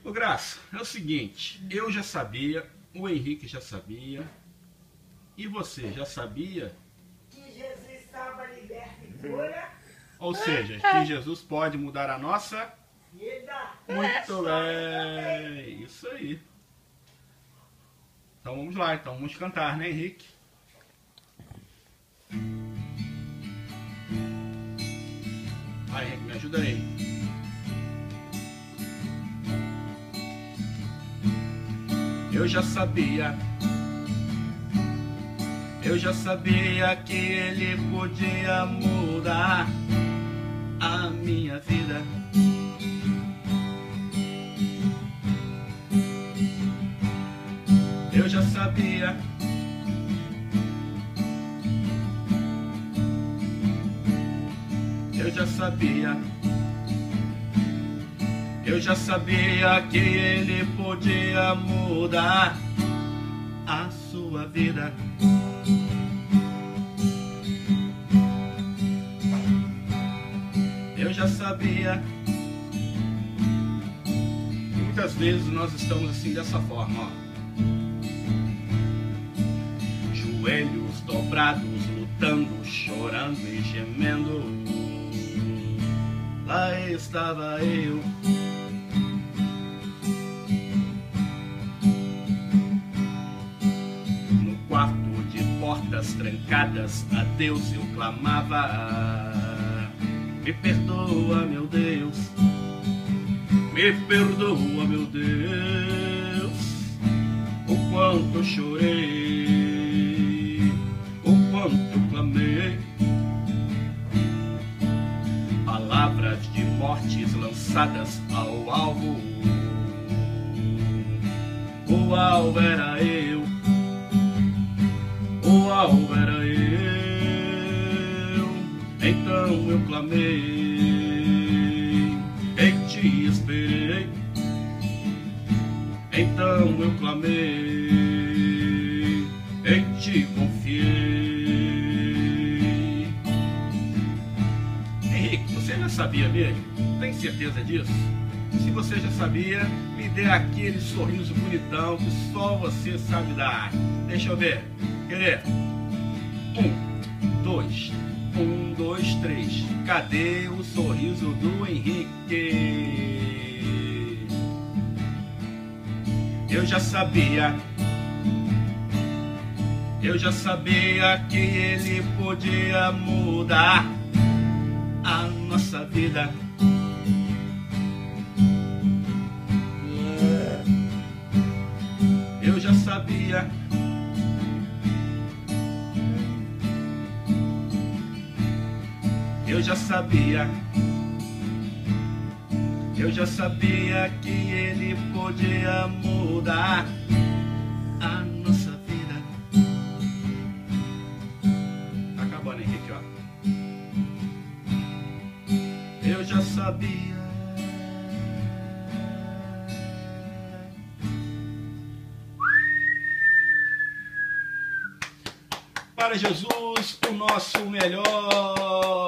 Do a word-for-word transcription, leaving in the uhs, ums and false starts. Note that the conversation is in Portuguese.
Ô Graça, é o seguinte, eu já sabia, o Henrique já sabia, e você já sabia? Que Jesus salva, liberta e cura. Ou seja, que Jesus pode mudar a nossa Vida. Muito bem, isso aí. Então vamos lá, então vamos cantar, né, Henrique? Vai, Henrique, me ajuda aí. Eu já sabia, eu já sabia que ele podia mudar a minha vida. Eu já sabia, eu já sabia, eu já sabia que ele podia mudar a sua vida. Eu já sabia. E muitas vezes nós estamos assim dessa forma, ó. Joelhos dobrados, lutando, chorando e gemendo. Lá estava eu, no quarto de portas trancadas, a Deus eu clamava. Me perdoa, meu Deus, me perdoa, meu Deus, o quanto eu chorei, o quanto eu clamei. Palavras de mortes lançadas ao alvo. O alvo era eu, o alvo era eu. Então eu clamei, em ti esperei. Então eu clamei, em ti confiei. Henrique, você já sabia mesmo? Tem certeza disso? Se você já sabia, me dê aquele sorriso bonitão que só você sabe dar. Deixa eu ver. Querer? Um, dois, um, dois, três. Cadê o sorriso do Henrique? Eu já sabia, eu já sabia que ele podia mudar a nossa vida. Eu já sabia, eu já sabia, eu já sabia que ele podia mudar a nossa vida. Tá acabando, Henrique, ó. Eu já sabia. Para Jesus, o nosso melhor.